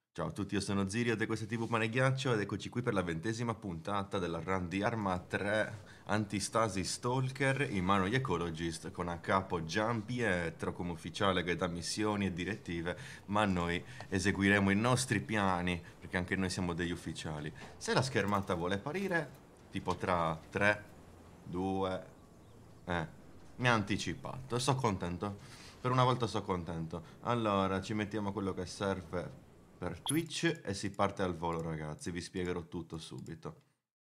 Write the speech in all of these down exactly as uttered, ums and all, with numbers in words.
Ciao a tutti, io sono Zirio e questo è T V Pane Ghiaccio ed eccoci qui per la ventesima puntata della run di Arma tre Antistasi Stalker in mano agli Ecologist con a capo Gian Pietro come ufficiale che dà missioni e direttive, ma noi eseguiremo i nostri piani perché anche noi siamo degli ufficiali. Se la schermata vuole apparire, tipo tra tre, due... eh, mi ha anticipato, sono contento. Per una volta sono contento. Allora, ci mettiamo quello che serve per Twitch e si parte al volo, ragazzi. Vi spiegherò tutto subito.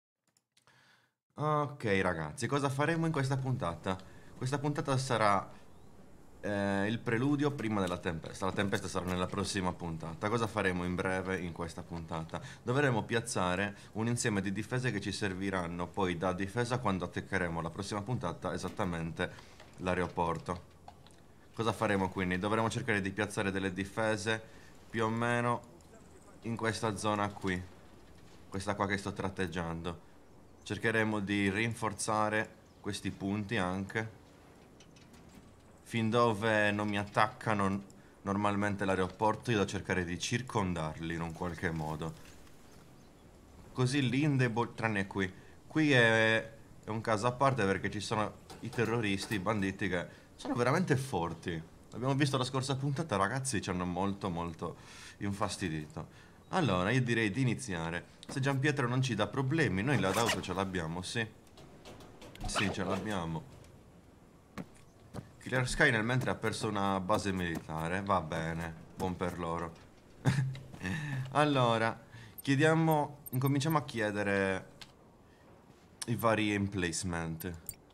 Ok, ragazzi, cosa faremo in questa puntata? Questa puntata sarà eh, il preludio prima della tempesta. La tempesta sarà nella prossima puntata. Cosa faremo in breve in questa puntata? Dovremo piazzare un insieme di difese che ci serviranno poi da difesa quando attaccheremo la prossima puntata esattamente l'aeroporto. Cosa faremo quindi? Dovremo cercare di piazzare delle difese più o meno in questa zona qui, questa qua che sto tratteggiando. Cercheremo di rinforzare questi punti anche, fin dove non mi attaccano normalmente l'aeroporto io devo cercare di circondarli in un qualche modo. Così l'indebol, tranne qui. Qui è, è un caso a parte perché ci sono i terroristi, i banditi che sono veramente forti. Abbiamo visto la scorsa puntata, ragazzi, ci hanno molto molto infastidito. Allora, io direi di iniziare. Se Gianpietro non ci dà problemi, noi la d'auto ce l'abbiamo, sì. Sì, ce l'abbiamo. Killer Sky nel mentre ha perso una base militare. Va bene, buon per loro. Allora, chiediamo... Incominciamo a chiedere i vari emplacement.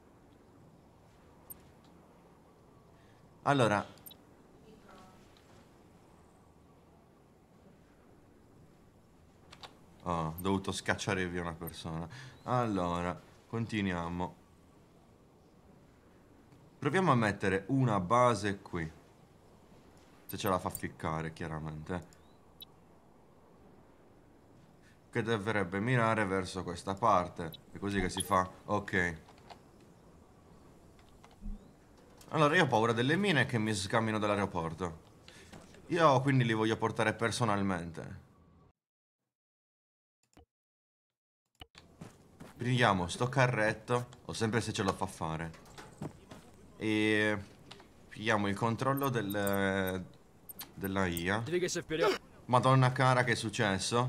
Allora... Oh, ho dovuto scacciare via una persona. Allora, continuiamo. Proviamo a mettere una base qui. Se ce la fa ficcare, chiaramente. Che dovrebbe mirare verso questa parte. È così che si fa. Ok. Allora, io ho paura delle mine che mi scammino dall'aeroporto. Io quindi li voglio portare personalmente. Prendiamo sto carretto, o sempre se ce lo fa fare. E pigliamo il controllo del, della I A. Двигайся вперед. Madonna cara, che è successo?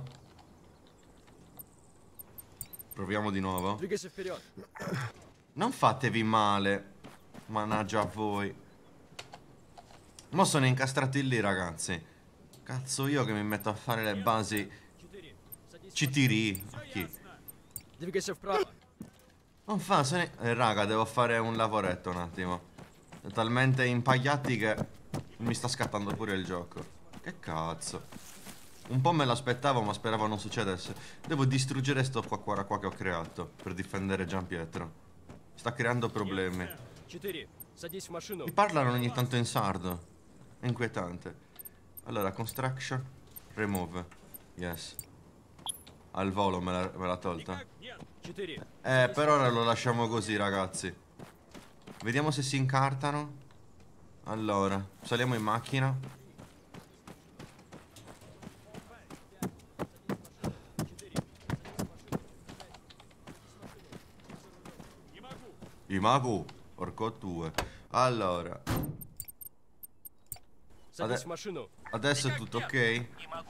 Proviamo di nuovo. Двигайся вперед. Non fatevi male. Mannaggia a voi. Mo sono incastrati lì, ragazzi. Cazzo, io che mi metto a fare le basi. Четыре. Садись. Ci tiri. A chi? Двигайся вправо. Non fa, se ne... Eh, raga, devo fare un lavoretto un attimo. Sono talmente impagliati che mi sta scattando pure il gioco. Che cazzo. Un po' me l'aspettavo, ma speravo non succedesse. Devo distruggere sto qua, qua, qua che ho creato per difendere Gianpietro. Sta creando problemi. Четыре. Садись в машину. Mi parlano ogni tanto in sardo. È inquietante. Allora, construction, remove. Yes. Al volo me l'ha, me l'ha tolta. Четыре. Eh, per ora lo lasciamo così, ragazzi. Vediamo se si incartano. Allora, saliamo in macchina. Imagu, porco due. Allora, Садись в машину. adesso è tutto ok?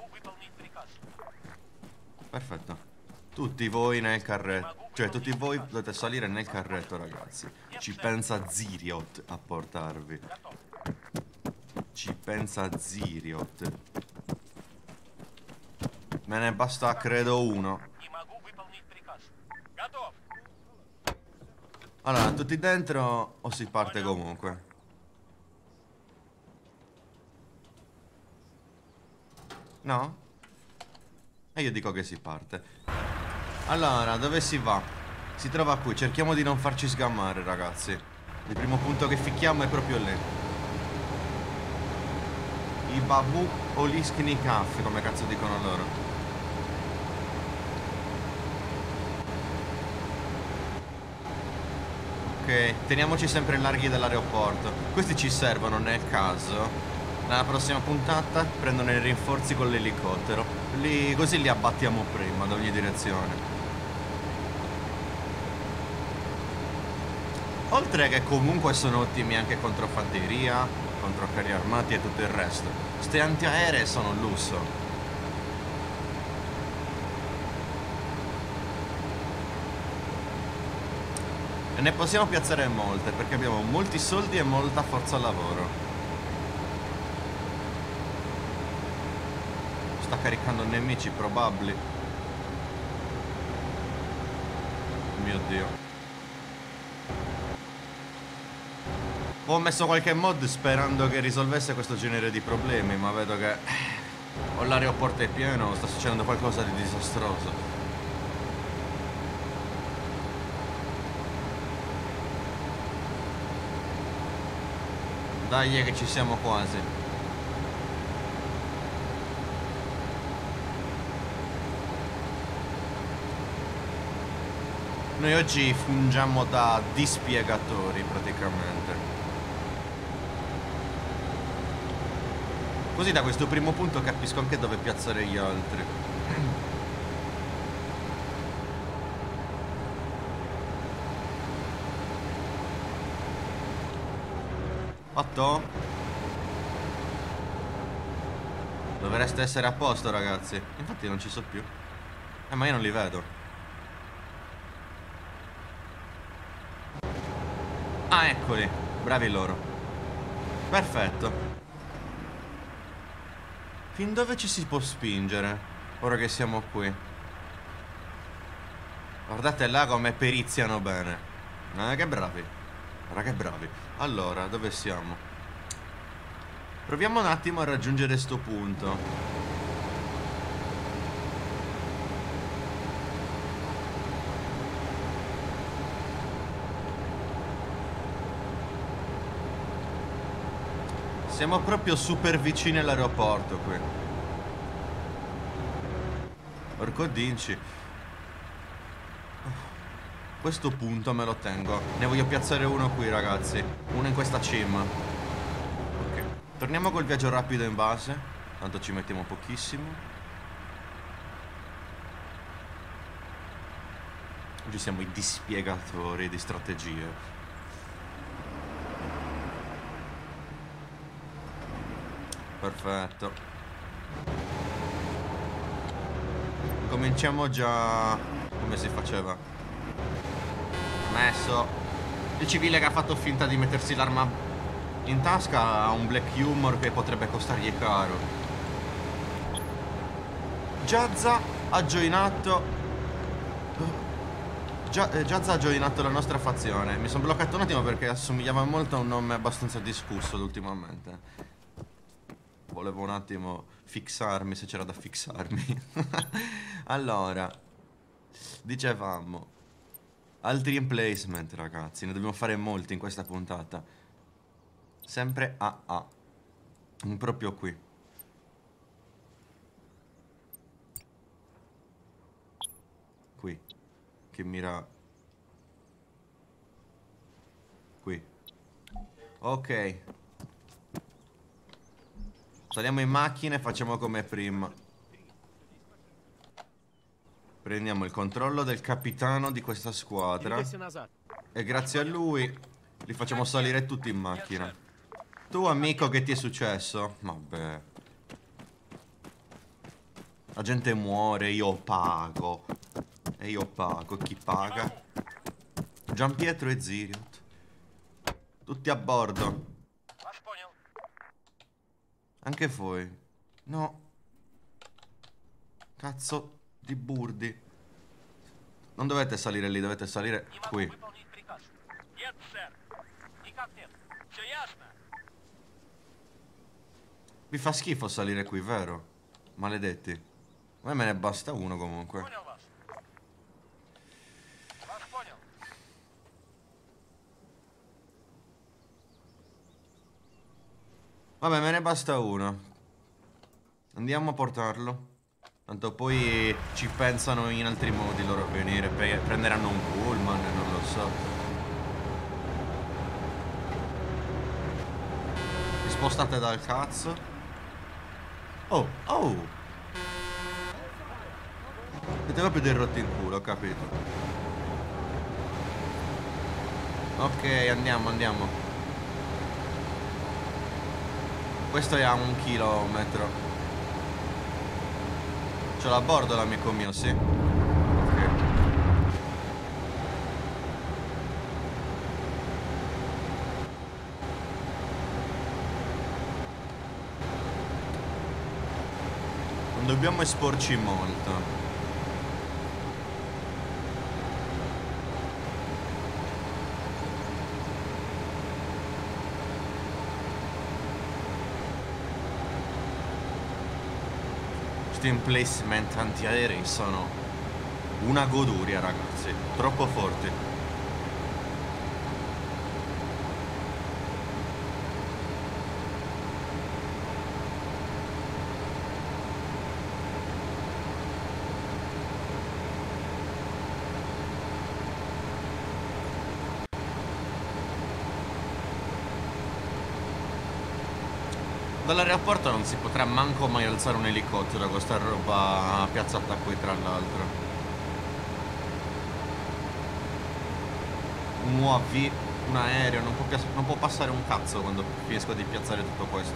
Perfetto. Tutti voi nel carretto. Cioè, tutti voi dovete salire nel carretto, ragazzi. Ci pensa Ziriot a portarvi. Ci pensa Ziriot. Me ne basta, credo, uno. Allora, tutti dentro o si parte comunque? No? E io dico che si parte. Allora, dove si va? Si trova qui, cerchiamo di non farci sgammare, ragazzi. Il primo punto che ficchiamo è proprio lì. I babu o gli skinny caff, come cazzo dicono loro. Ok, teniamoci sempre larghi dall'aeroporto. Questi ci servono nel caso Nella prossima puntata prendono i rinforzi con l'elicottero. Li, così li abbattiamo prima da ogni direzione. Oltre che comunque sono ottimi anche contro fanteria, contro carri armati e tutto il resto. Ste antiaeree sono un lusso. E ne possiamo piazzare molte perché abbiamo molti soldi e molta forza lavoro. Sta caricando nemici probabili. Mio Dio. Ho messo qualche mod sperando che risolvesse questo genere di problemi, ma vedo che o l'aeroporto è pieno o sta succedendo qualcosa di disastroso. Dai che ci siamo quasi. Noi oggi fungiamo da dispiegatori praticamente. Così da questo primo punto capisco anche dove piazzare gli altri. Fatto? Dovreste essere a posto, ragazzi. Infatti non ci so più. Eh, ma io non li vedo. Ah, eccoli. Bravi loro. Perfetto. Fin dove ci si può spingere? Ora che siamo qui. Guardate là come periziano bene. Eh, che bravi. Guarda che bravi. Allora, dove siamo? Proviamo un attimo a raggiungere sto punto. Siamo proprio super vicini all'aeroporto qui. Porco dinci. Questo punto me lo tengo. Ne voglio piazzare uno qui, ragazzi. Uno in questa cima. Ok. Torniamo col viaggio rapido in base. Tanto ci mettiamo pochissimo. Oggi siamo i dispiegatori di strategie. Perfetto. Cominciamo già. Come si faceva? Messo. Il civile che ha fatto finta di mettersi l'arma in tasca ha un black humor che potrebbe costargli caro. Jazza ha joinato. Jazza ha joinato la nostra fazione. Mi sono bloccato un attimo perché assomigliava molto a un nome abbastanza discusso ultimamente. Volevo un attimo fissarmi se c'era da fissarmi. Allora, dicevamo, altri emplacement, ragazzi. Ne dobbiamo fare molti in questa puntata. Sempre A A. Proprio qui. Qui. Che mira. Qui. Ok. Saliamo in macchina e facciamo come prima. Prendiamo il controllo del capitano di questa squadra e grazie a lui li facciamo salire tutti in macchina. Tu, amico, che ti è successo? Vabbè. La gente muore, io pago. E io pago. Chi paga? Gianpietro e Ziriot. Tutti a bordo. Anche voi. No. Cazzo di burdi. Non dovete salire lì, dovete salire qui. Vi fa schifo salire qui, vero? Maledetti. A me me ne basta uno comunque. Vabbè, me ne basta uno. Andiamo a portarlo. Tanto poi ci pensano in altri modi loro a venire. Prenderanno un pullman, non lo so. spostate dal cazzo. Oh, oh. Siete proprio dei rotti in culo, ho capito. Ok, andiamo, andiamo. Questo è a un chilometro. Ce l'ho a bordo l'amico mio, sì. Ok. Non dobbiamo esporci molto. Questi emplacement antiaerei sono una goduria, ragazzi. Troppo forti. Dall'aeroporto non si potrà manco mai alzare un elicottero con sta roba piazzata qui, tra l'altro. Un U A V, un aereo, non può, non può passare un cazzo quando finisco di piazzare tutto questo.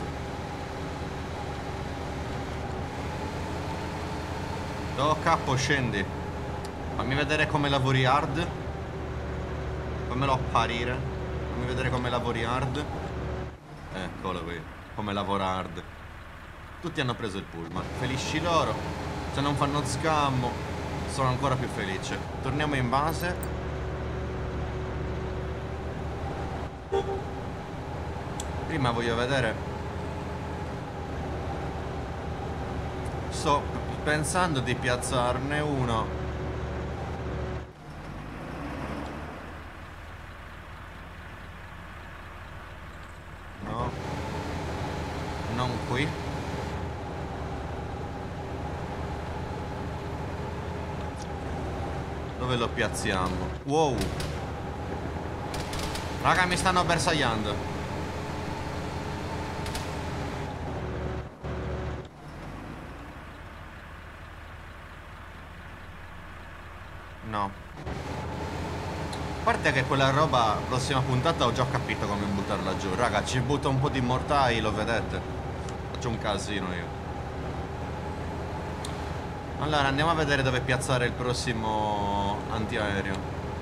Oh capo, scendi. Fammi vedere come lavori hard. Fammelo apparire. Fammi vedere come lavori hard. Eccolo qui. Come lavora hard. Tutti hanno preso il pullman. Felici loro. Se non fanno sgammo sono ancora più felice. Torniamo in base. Prima voglio vedere. Sto pensando di piazzarne uno. Non qui. Dove lo piazziamo? Wow. Raga, mi stanno bersagliando. No. A parte che quella roba, prossima puntata ho già capito come buttarla giù. Raga, ci butto un po' di mortai, lo vedete. Faccio un casino io. Allora andiamo a vedere dove piazzare il prossimo antiaereo.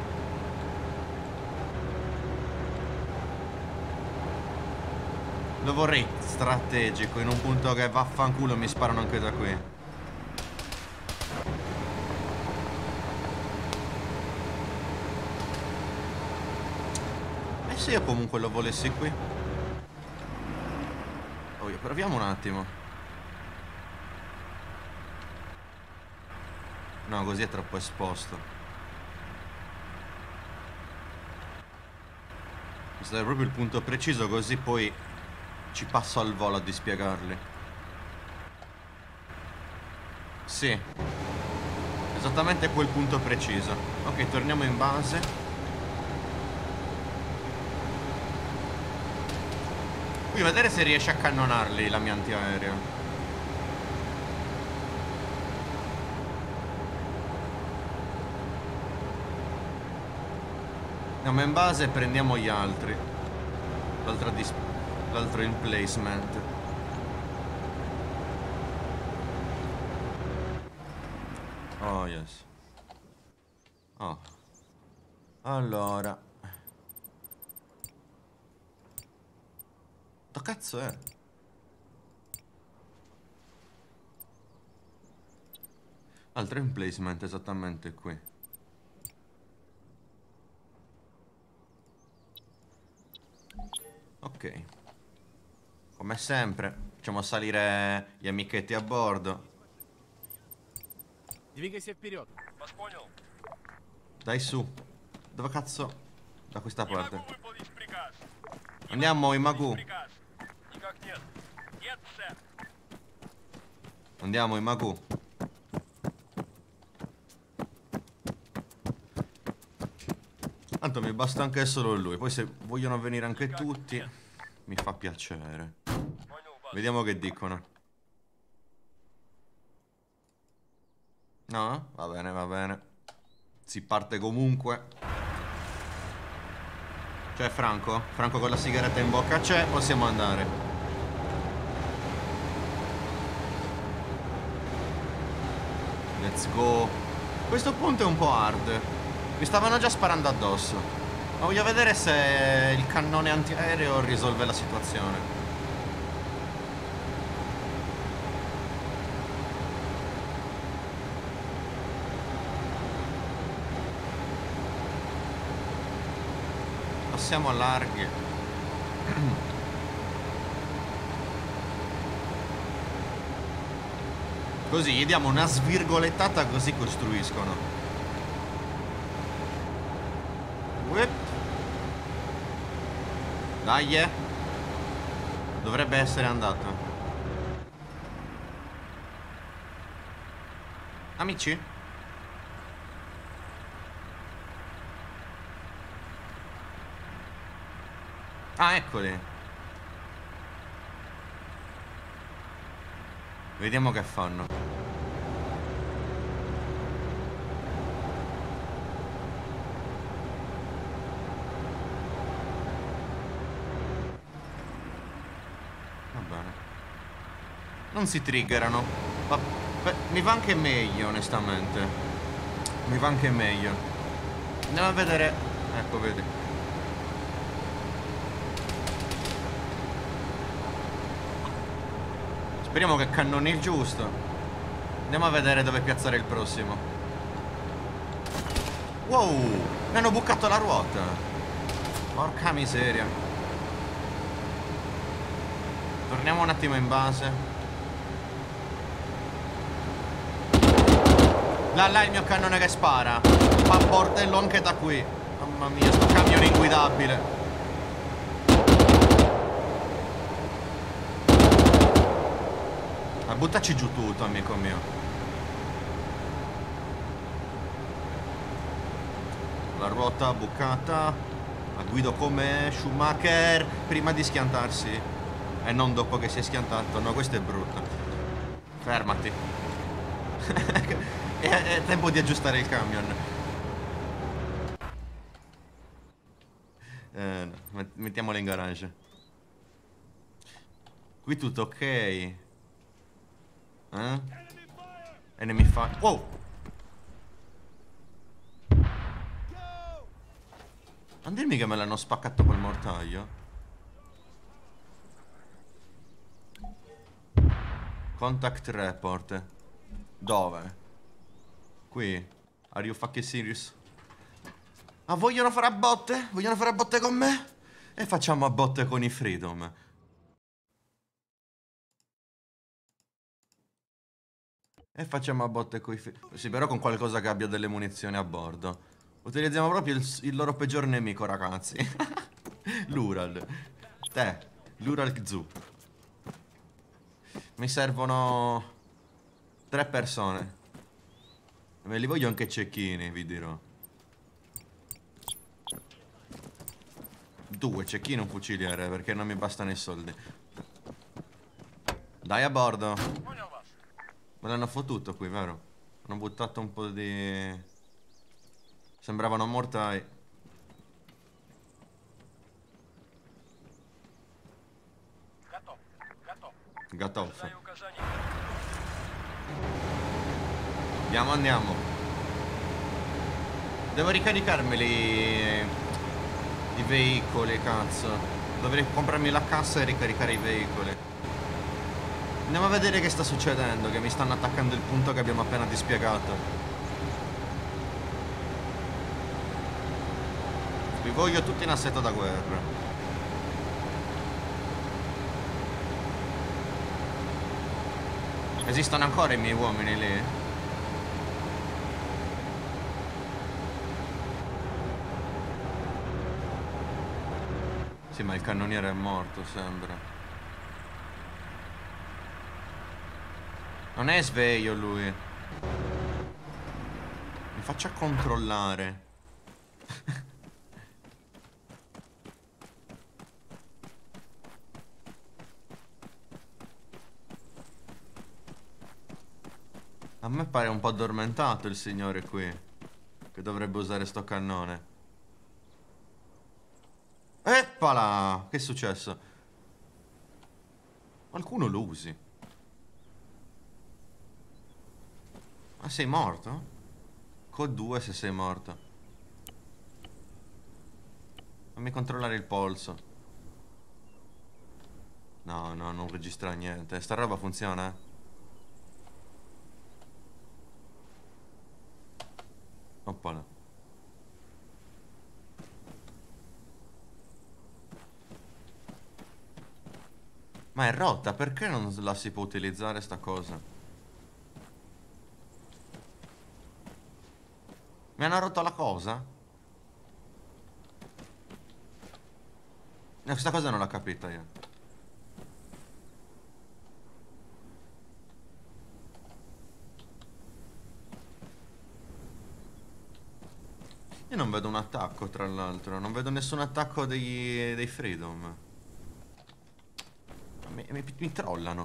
Lo vorrei strategico, in un punto che vaffanculo mi sparano anche da qui. E se io comunque lo volessi qui? Proviamo un attimo. No, così è troppo esposto. Questo è proprio il punto preciso, così poi ci passo al volo a dispiegarli. Sì. Esattamente quel punto preciso. Ok, torniamo in base. Qui vedere se riesce a cannonarli la mia antiaereo. Andiamo in base e prendiamo gli altri. L'altro dis... l'altro emplacement. Oh yes. Oh. Allora. Che cazzo è? Altro emplacement esattamente qui. Ok. Come sempre facciamo salire gli amichetti a bordo. Dai su. Dove cazzo? Da questa parte. Andiamo Imagu. Andiamo Imagu. Tanto mi basta anche solo lui. Poi se vogliono venire anche tutti mi fa piacere. Vediamo che dicono. No? Va bene, va bene. Si parte comunque. C'è Franco? Franco con la sigaretta in bocca c'è, possiamo andare. Let's go. Questo punto è un po' hard. Mi stavano già sparando addosso. Ma voglio vedere se il cannone antiaereo risolve la situazione. Siamo larghi. Così gli diamo una svirgolettata, così costruiscono. Whip. Dai, eh. Dovrebbe essere andato. Amici? Ah, eccoli. Vediamo che fanno. Va bene. Non si triggerano. Ma, beh, mi va anche meglio, onestamente. Mi va anche meglio. Andiamo a vedere. Ecco, vedi. Speriamo che cannoni il giusto. Andiamo a vedere dove piazzare il prossimo. Wow, mi hanno bucato la ruota. Porca miseria. Torniamo un attimo in base. Là, là il mio cannone che spara. Fa bordello anche da qui. Mamma mia, sto camion inguidabile. Buttaci giù tutto, amico mio. La ruota bucata. La guido come Schumacher prima di schiantarsi. E non dopo che si è schiantato. No, questo è brutto. Fermati. è, è tempo di aggiustare il camion. Eh, no. Mettiamolo in garage. Qui tutto ok. Eh? Enemy fire. Wow! Non dirmi che me l'hanno spaccato col mortaio. Contact report. Dove? Qui. Are you fucking serious? Ah, vogliono fare a botte? Vogliono fare a botte con me? E facciamo a botte con i Freedom. E facciamo a botte coi fi... Sì, però con qualcosa che abbia delle munizioni a bordo. Utilizziamo proprio il, il loro peggior nemico, ragazzi. L'Ural. Te, l'Ural Zoo. Mi servono tre persone. Me li voglio anche cecchini, vi dirò. Due cecchini e un fuciliere, perché non mi bastano i soldi. Dai a bordo. Me l'hanno fottuto qui, vero? Hanno buttato un po' di... Sembravano mortai. Gatov. Andiamo, andiamo. Devo ricaricarmeli i veicoli, cazzo. Dovrei comprarmi la cassa e ricaricare i veicoli. Andiamo a vedere che sta succedendo, che mi stanno attaccando il punto che abbiamo appena dispiegato. Vi voglio tutti in assetto da guerra. Esistono ancora i miei uomini lì? Sì, ma il cannoniere è morto, sembra. Non è sveglio lui. Mi faccia controllare. A me pare un po' addormentato il signore qui, che dovrebbe usare sto cannone. Eppala! Che è successo? Qualcuno lo usi. Ma sei morto? Code due se sei morto. Fammi controllare il polso. No, no, non registra niente. Sta roba funziona? Oppala. Ma è rotta, perché non la si può utilizzare sta cosa? Mi hanno rotto la cosa? No, questa cosa non l'ho capita io. Io non vedo un attacco, tra l'altro. Non vedo nessun attacco dei, dei Freedom. Mi, mi, mi trollano.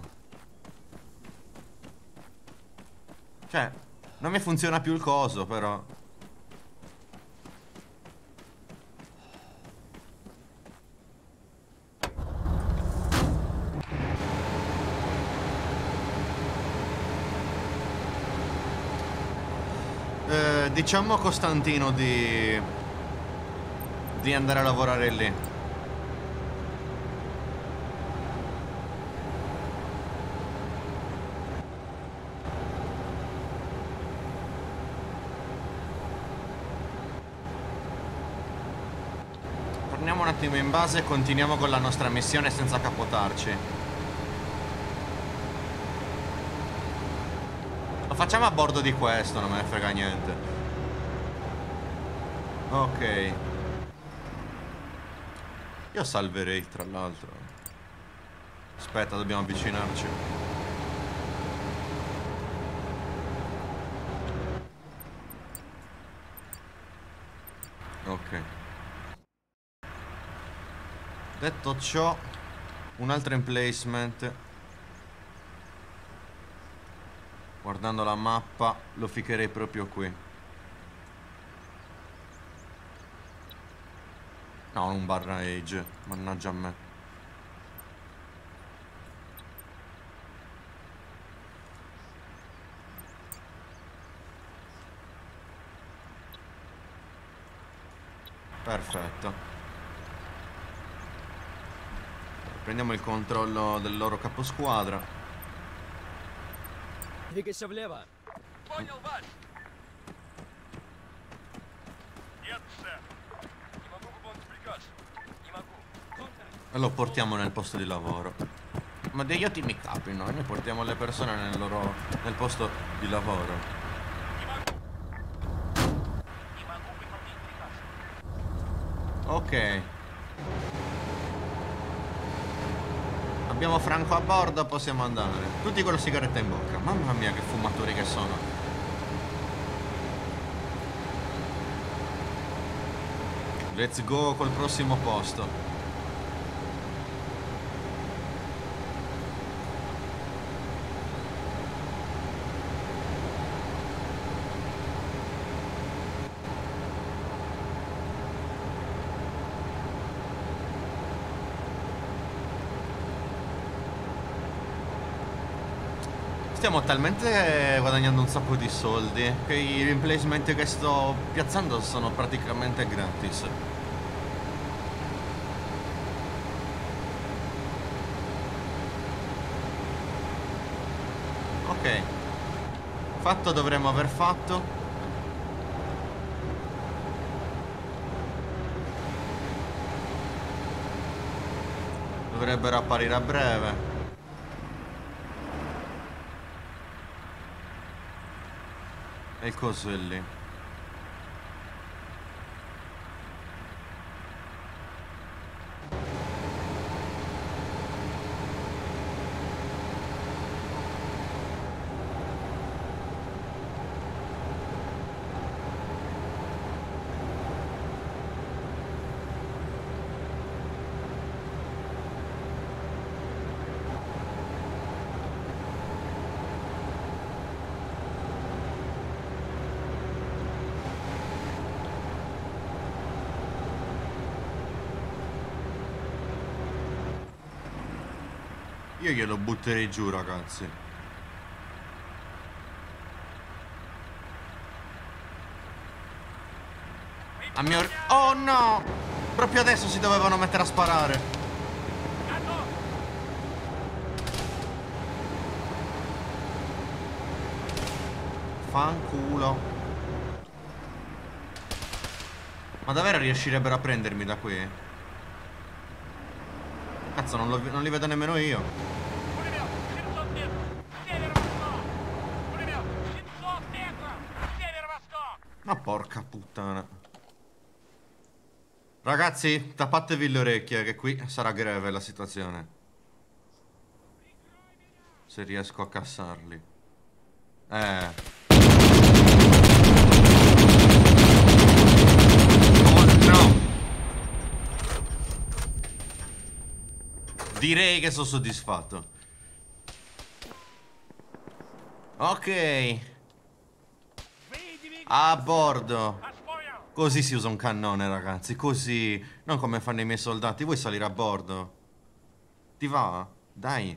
Cioè, non mi funziona più il coso, però. Eh, diciamo a Costantino di... di andare a lavorare lì. Torniamo un attimo in base e continuiamo con la nostra missione senza capotarci. Lo facciamo a bordo di questo, non me ne frega niente. Ok. Io salverei, tra l'altro. Aspetta, dobbiamo avvicinarci. Ok. Detto ciò, un altro emplacement. Guardando la mappa, lo ficherei proprio qui. No, un barra age. Mannaggia a me. Perfetto. Prendiamo il controllo del loro caposquadra. Двигайся влево. Понял вас. Нет, сэр. Не могу выполнить приказ. Не могу. E lo portiamo nel posto di lavoro. Ma degli ottimi capi, no? Noi portiamo le persone nel loro... nel posto di lavoro. Не могу. Не могу выполнить приказ. Ok. Abbiamo Franco a bordo, possiamo andare. Tutti con la sigaretta in bocca. Mamma mia che fumatori che sono. Let's go col prossimo posto. Stiamo talmente guadagnando un sacco di soldi che i replacement che sto piazzando sono praticamente gratis. Ok. Fatto dovremmo aver fatto. Dovrebbero apparire a breve. E il coso è lì. Io glielo butterei giù, ragazzi. A mio... Oh no! Proprio adesso si dovevano mettere a sparare. Fanculo. Ma davvero riuscirebbero a prendermi da qui? Cazzo, non, lo, non li vedo nemmeno io. Пулемет! семьсот метров! Северо-восток! Пулемет! семьсот метров! Северо-восток! Ma porca puttana. Ragazzi, tappatevi le orecchie che qui sarà greve la situazione. Se riesco a cassarli. Eh. Oh no. Direi che sono soddisfatto. Ok. A bordo. Così si usa un cannone, ragazzi. Così. Non come fanno i miei soldati. Vuoi salire a bordo? Ti va? Dai.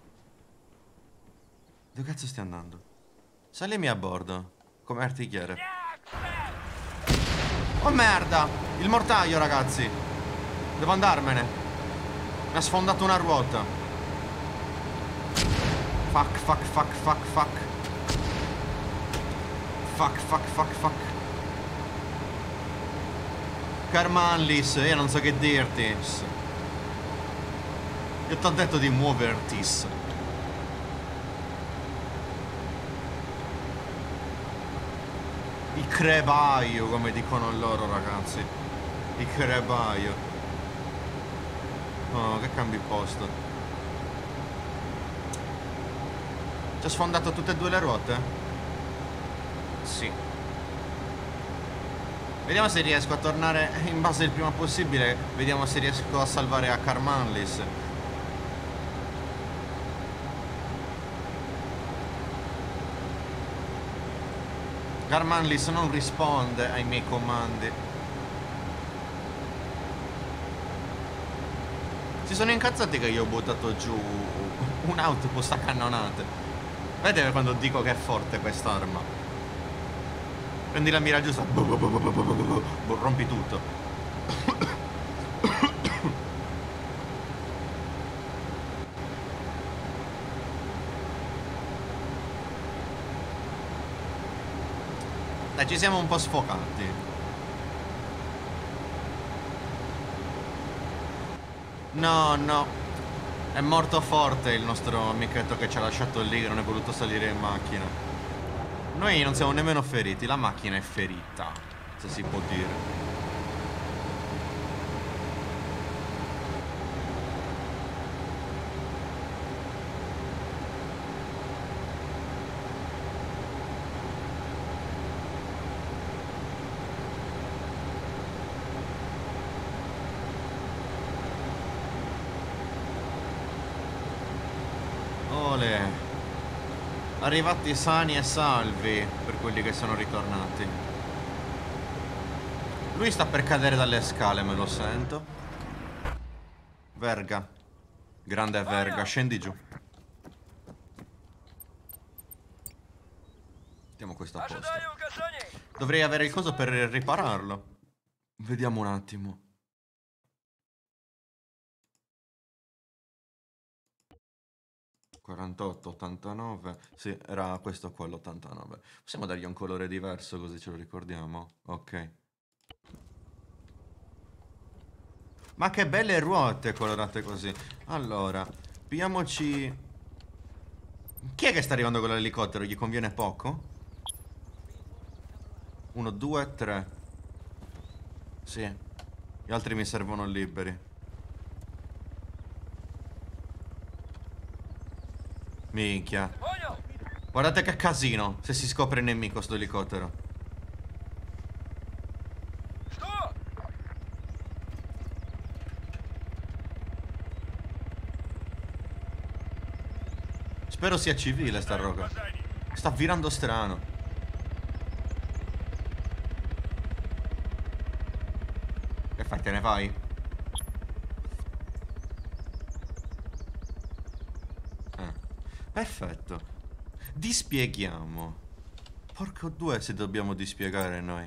Dove cazzo stai andando? Salimi a bordo. Come artigliere. Oh merda! Il mortaio, ragazzi. Devo andarmene. Mi ha sfondato una ruota. Fuck, fuck, fuck, fuck, fuck. Fuck, fuck, fuck, fuck. Karmanlis, io non so che dirti. Io ti ho detto di muovertis. Il crebaio, come dicono loro, ragazzi. Il crebaio. Oh, che cambi posto. Ci ha sfondato tutte e due le ruote? Sì. Vediamo se riesco a tornare in base il prima possibile. Vediamo se riesco a salvare a Karmanlis. Karmanlis non risponde ai miei comandi. Si sono incazzati che io ho buttato giù un outpost a cannonate. Vedete quando dico che è forte quest'arma? Prendi la mira giusta, rompi tutto. Dai, ci siamo un po' sfocati. No, no. È morto forte il nostro amichetto che ci ha lasciato lì, che non è voluto salire in macchina. Noi non siamo nemmeno feriti, la macchina è ferita, se si può dire. Ole. Arrivati sani e salvi per quelli che sono ritornati. Lui sta per cadere dalle scale, me lo sento. Verga. Grande verga, scendi giù. Mettiamo questo a posto. Dovrei avere il coso per ripararlo. Vediamo un attimo. quarantotto, ottantanove. Sì, era questo qua l'ottantanove. Possiamo dargli un colore diverso così ce lo ricordiamo? Ok. Ma che belle ruote colorate così. Allora, pigliamoci... Chi è che sta arrivando con l'elicottero? Gli conviene poco? Uno, due, tre. Sì. Gli altri mi servono liberi. Minchia. Guardate che casino se si scopre il nemico sto elicottero. Spero sia civile sta roba. Sta virando strano. Che fai, te ne vai? Perfetto. Dispieghiamo. Porco due se dobbiamo dispiegare noi.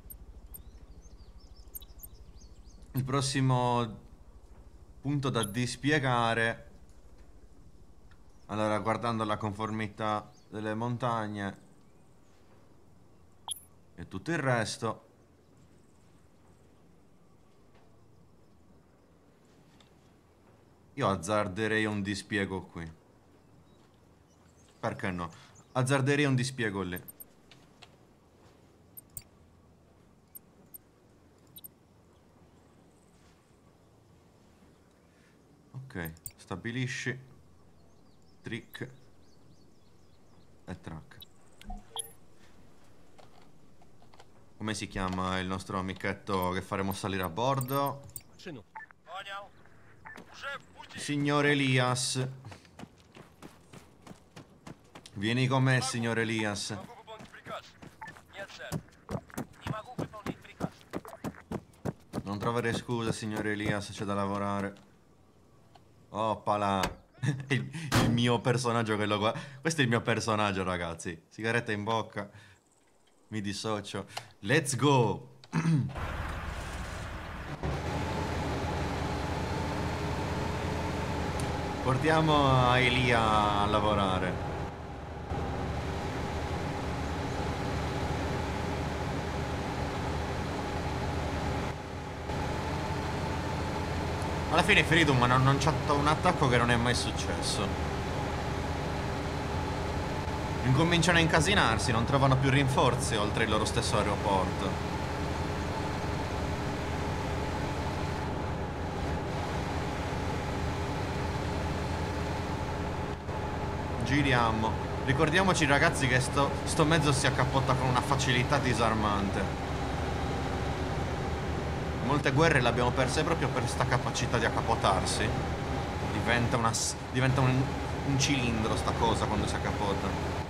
Il prossimo punto da dispiegare. Allora, guardando la conformità delle montagne e tutto il resto. Io azzarderei un dispiego qui. Perché no? Azzarderei un dispiego lì. Ok, stabilisci. Trick. E track. Come si chiama il nostro amichetto che faremo salire a bordo? Машину. Понял. Уже в пути. Signor Elias. Vieni con me, signor Elias. Могу выполнить приказ. Нет, сэр. Не могу выполнить приказ. Non trovare scuse, signor Elias, c'è da lavorare. Oppala. il, il mio personaggio che lo guarda. Questo è il mio personaggio, ragazzi. Sigaretta in bocca. Mi dissocio. Let's go. Portiamo Elia a lavorare. Alla fine Freedom hanno annunciato un attacco che non è mai successo. Incominciano a incasinarsi, non trovano più rinforzi oltre il loro stesso aeroporto. Giriamo. Ricordiamoci, ragazzi, che sto, sto mezzo si accappotta con una facilità disarmante. Molte guerre le abbiamo perse proprio per questa capacità di accapottarsi. Diventa una diventa un, un cilindro sta cosa quando si accapotta.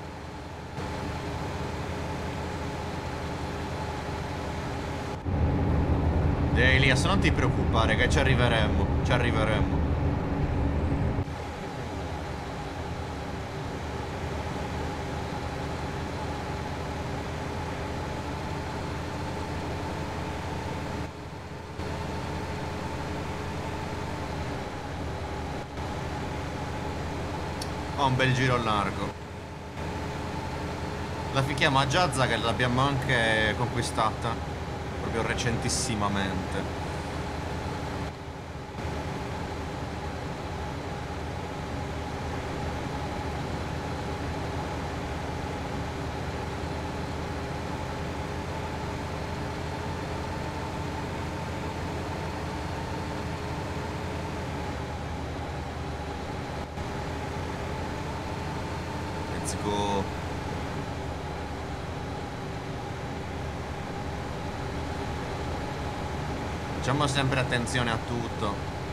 Elias, non ti preoccupare che ci arriveremo, ci arriveremo. Ho un bel giro largo. La fichiamo a Jazza che l'abbiamo anche conquistata proprio recentissimamente. Let's go. Facciamo sempre attenzione a tutto.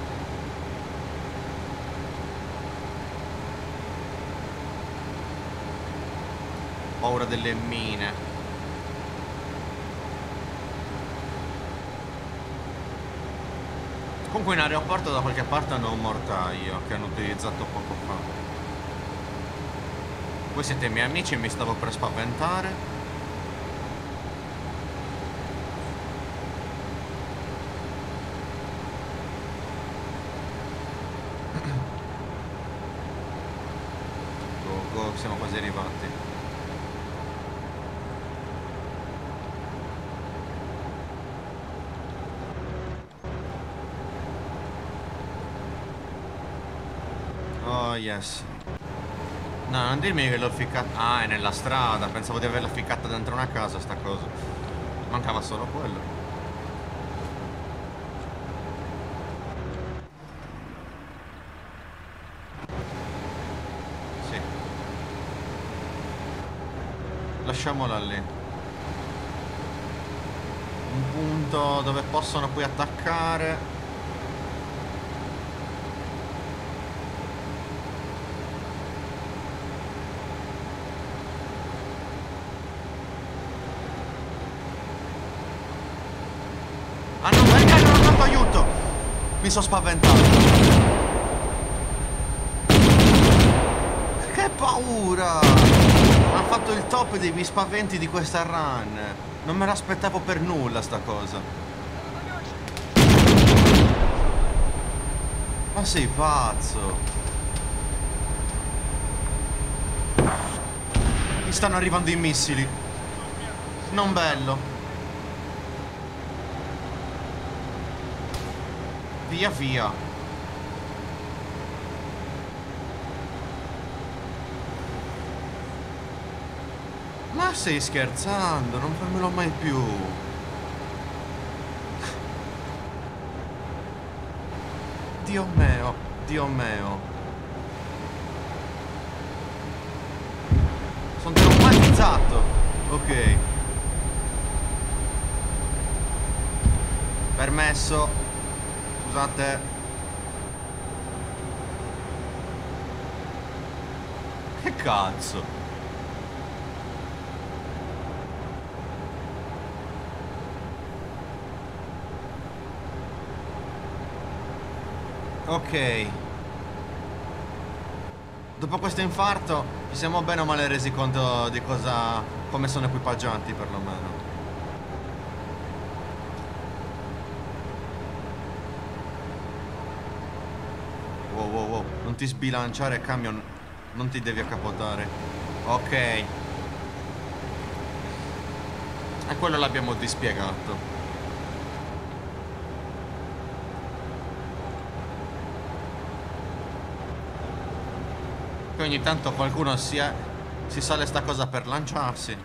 Paura delle mine. Comunque in aeroporto da qualche parte hanno un mortaio che hanno utilizzato poco fa. Voi siete miei amici e mi stavo per spaventare. Go, go, siamo quasi arrivati. Oh yes. No, non dirmi che l'ho ficcata. Ah, è nella strada. Pensavo di averla ficcata dentro una casa sta cosa. Mancava solo quello. Sì. Lasciamola lì. Un punto dove possono poi attaccare. Ah no, perché non ho fatto aiuto? Mi sono spaventato. Che paura! Ha fatto il top dei spaventi di questa run. Non me l'aspettavo per nulla sta cosa. Ma sei pazzo? Mi stanno arrivando i missili. Non bello. Via via. Ma stai scherzando? Non farmelo mai più. Dio mio, Dio mio. Sono traumatizzato. Ok. Permesso. Scusate. Che cazzo? Ok. Dopo questo infarto ci siamo bene o male resi conto di cosa... come sono equipaggiati perlomeno. Wow wow wow. Non ti sbilanciare camion. Non ti devi accapotare. Ok. E quello l'abbiamo dispiegato. Che ogni tanto qualcuno si, è, si sale sta cosa per lanciarsi.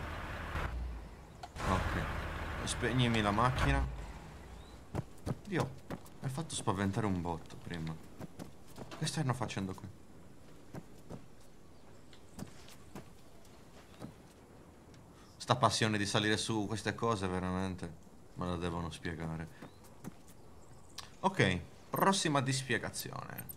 Ok. Spegnimi la macchina. Dio, mi hai fatto spaventare un botto prima. Che stanno facendo qui? Sta passione di salire su queste cose veramente me la devono spiegare. Ok, prossima dispiegazione.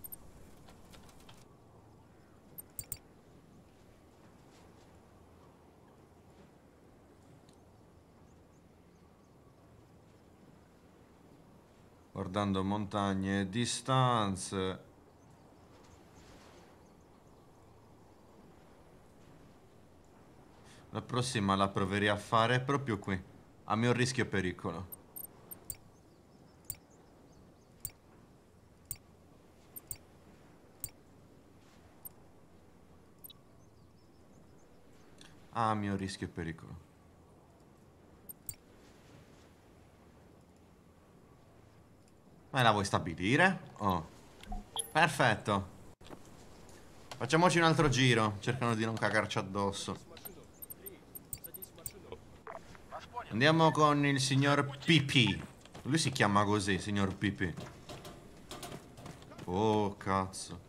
Guardando montagne e distanze. La prossima la proverei a fare proprio qui, a mio rischio e pericolo. A mio rischio e pericolo. Ma la vuoi stabilire? Oh. Perfetto. Facciamoci un altro giro. Cercano di non cagarci addosso. Andiamo con il signor P P. Lui si chiama così, signor P P. Oh, cazzo.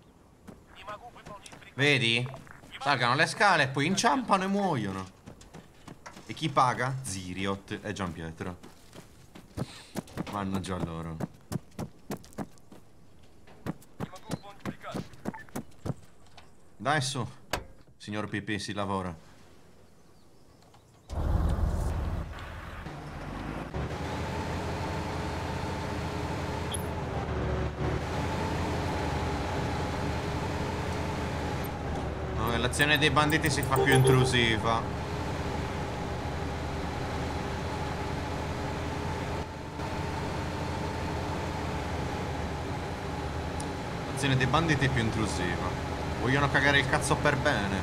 Vedi? Salgano le scale e poi inciampano e muoiono. E chi paga? Ziriot e Gianpietro. Mannaggia loro. Dai su, signor P P, si lavora. No, l'azione dei banditi si fa più intrusiva. L'azione dei banditi è più intrusiva. Vogliono cagare il cazzo per bene.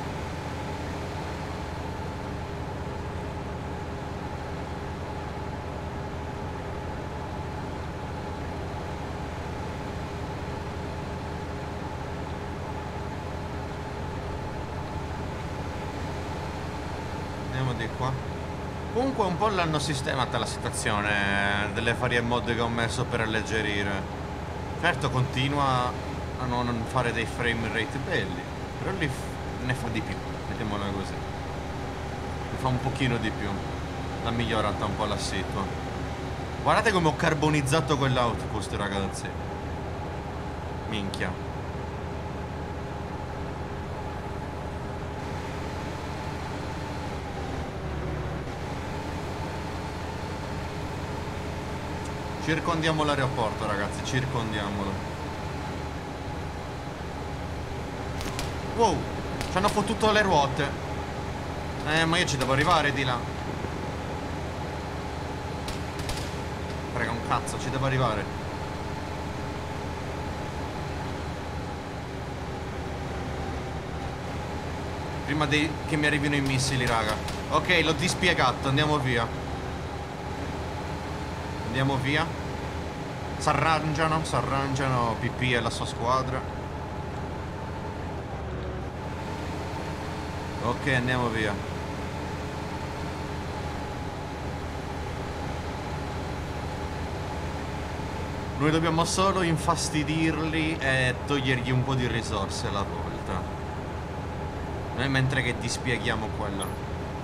Andiamo di qua. Comunque un po' l'hanno sistemata la situazione delle varie mod che ho messo per alleggerire. Certo continua a non fare dei frame rate belli, però lì ne fa di più, mettiamola così. Ne fa un pochino di più. L'ha migliorata un po' la situa. Guardate come ho carbonizzato quell'outpost, ragazzi. Minchia. Circondiamo l'aeroporto, ragazzi, circondiamolo. Wow, Ci hanno fottuto le ruote. Eh, ma io ci devo arrivare di là. Frega un cazzo, ci devo arrivare. Prima dei... che mi arrivino i missili, raga. Ok, l'ho dispiegato, andiamo via. Andiamo via. S'arrangiano, s'arrangiano P P e la sua squadra. Ok, andiamo via. Noi dobbiamo solo infastidirli e togliergli un po' di risorse alla volta. Noi mentre che dispieghiamo quella.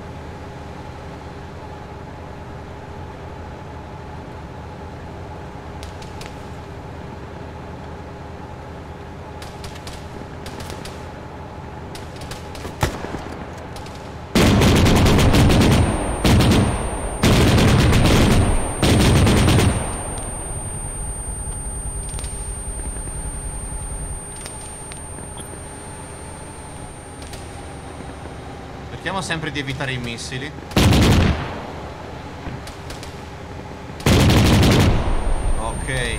Cerchiamo sempre di evitare i missili. Ok.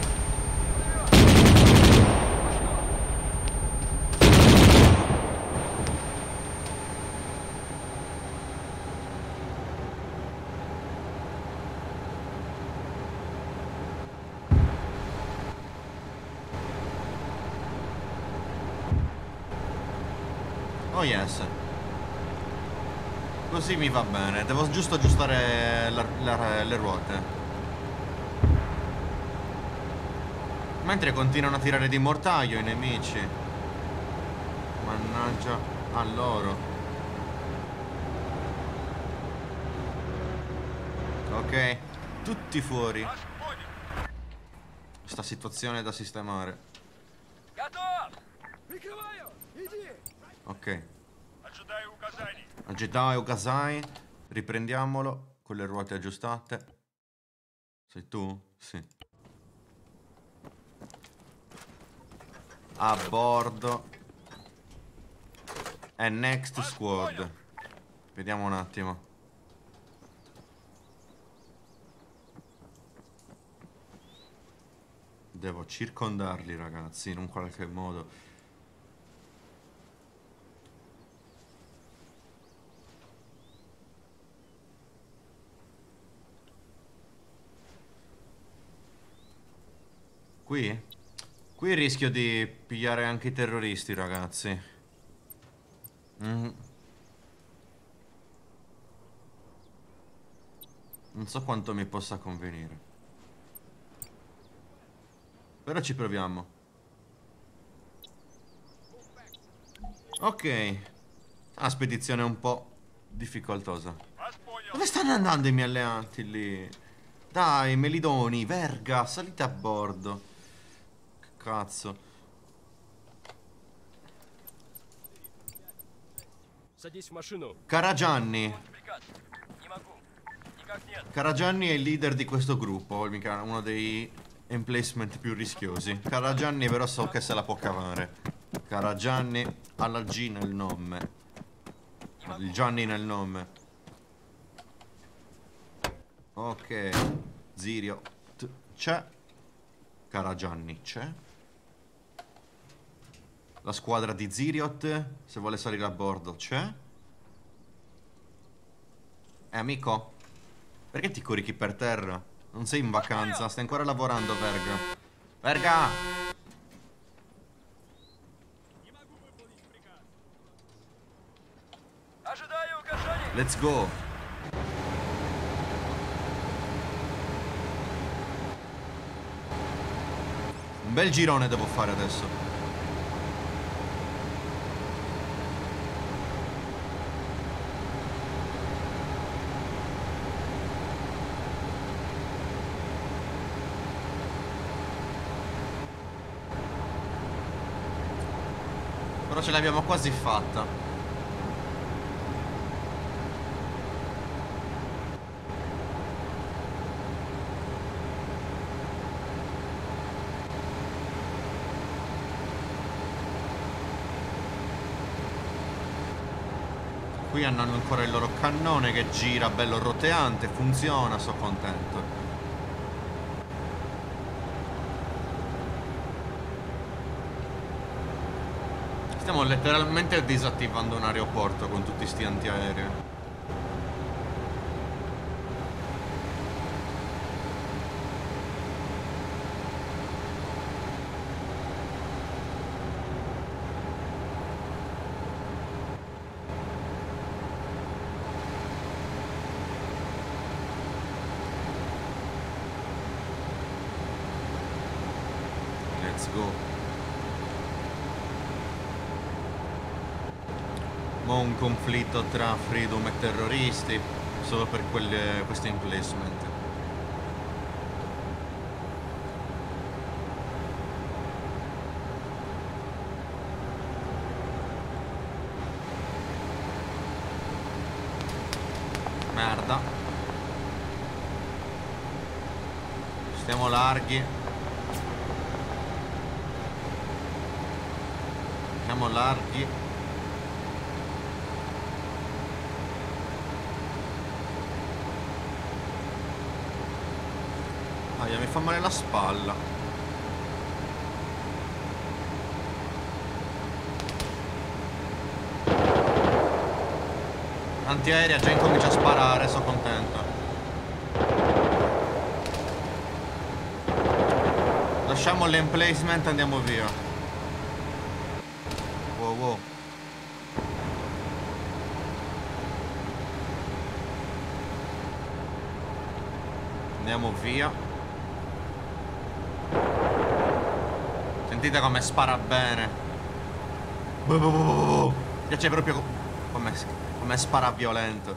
Oh yes. Così mi va bene, devo giusto aggiustare la, la, le ruote. Mentre continuano a tirare di mortaio i nemici. Mannaggia a loro. Ok, tutti fuori. Questa situazione è da sistemare. Прикрываю! Иди! Ok. Ожидаю указаний. Aggitai Okazai, riprendiamolo con le ruote aggiustate. Sei tu? Sì. A bordo. E next squad. Vediamo un attimo. Devo circondarli, ragazzi, in un qualche modo. Qui? Qui rischio di pigliare anche i terroristi, ragazzi. Mm. Non so quanto mi possa convenire. Però ci proviamo. Ok. Una spedizione un po' difficoltosa. Dove stanno andando i miei alleati lì? Dai, Melidoni, verga, salite a bordo. Cazzo. Садись в машину. Caragianni. Caragianni è il leader di questo gruppo, mica uno dei emplacement più rischiosi. Caragianni però so che se la può cavare. Caragianni alla G nel nome. Il Gianni nel nome. Ok. Zirio c'è. Caragianni c'è. La squadra di Ziriot, se vuole salire a bordo, c'è. Eh, amico, perché ti corichi per terra? Non sei in vacanza, stai ancora lavorando, verga. Verga! Let's go! Un bel girone devo fare adesso. Però ce l'abbiamo quasi fatta. Qui hanno ancora il loro cannone che gira bello roteante, funziona, sono contento. Stiamo letteralmente disattivando un aeroporto con tutti sti antiaerei. Let's go. Mo' un conflitto tra Freedom e terroristi solo per quelle, questo emplacement. Merda. Stiamo larghi. Stiamo larghi. Aia, mi fa male la spalla. Antiaerea già incomincia a sparare, sono contento. Lasciamo l'emplacement e andiamo via. Wow wow. Andiamo via. Sentite come spara bene. Mi piace proprio come, come spara violento.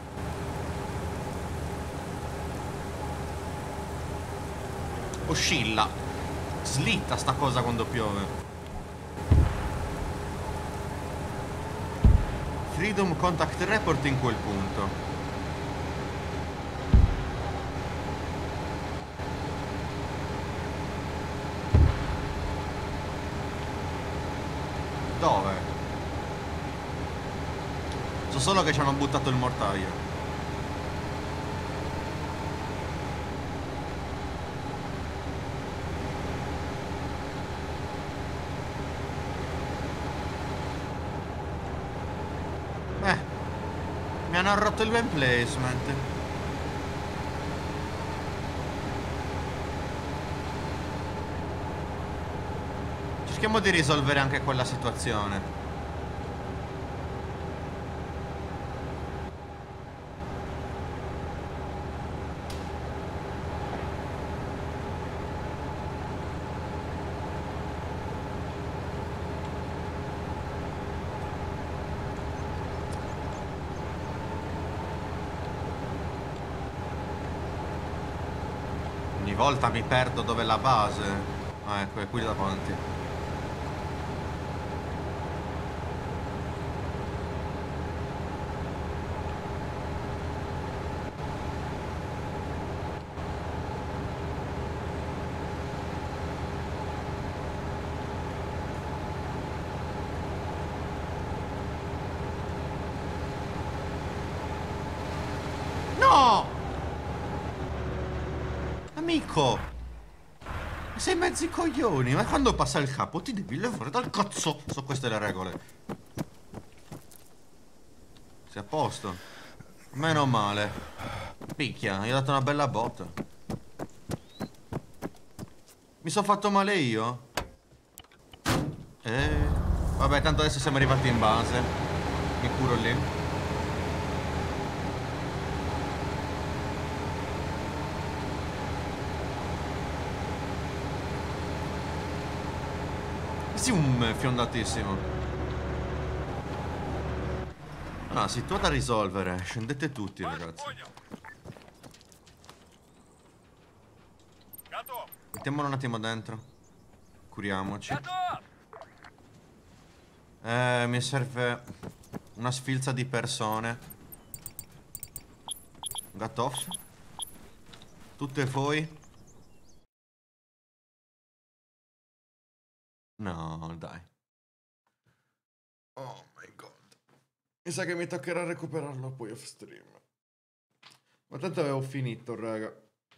Oscilla. Slitta sta cosa quando piove. Freedom contact report in quel punto. Dove? So solo che ci hanno buttato il mortaio. Eh, mi hanno rotto il emplacement. Cerchiamo di risolvere anche quella situazione. Ogni volta mi perdo dove è la base. Ah, ecco, è qui davanti. No! Amico! Sei mezzi coglioni, ma quando passa il capo ti devi levare dal cazzo! So queste le regole. Sei a posto? Meno male. Picchia, gli ho dato una bella botta. Mi sono fatto male io? Eh... Vabbè, tanto adesso siamo arrivati in base. Mi curo lì. Zoom, fiondatissimo. Ah, situazione da risolvere. Scendete tutti, ragazzi. Mettiamolo un attimo dentro. Curiamoci. Eh, mi serve una sfilza di persone. Gatoff. Tutte voi. No, dai. Oh my god. Mi sa che mi toccherà recuperarlo poi off stream. Ma tanto avevo finito, raga.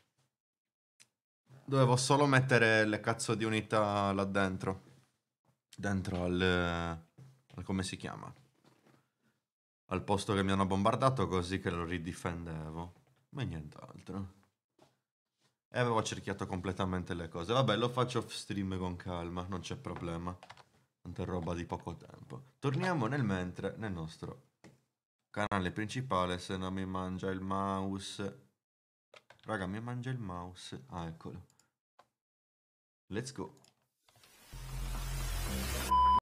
Dovevo solo mettere le cazzo di unità là dentro. Dentro al... al come si chiama? Al posto che mi hanno bombardato, così che lo ridifendevo. Ma nient'altro. E avevo cerchiato completamente le cose. Vabbè, lo faccio off stream con calma, non c'è problema. Tanta roba di poco tempo. Torniamo nel mentre nel nostro canale principale, se no mi mangia il mouse. Raga, mi mangia il mouse. Ah, eccolo. Let's go.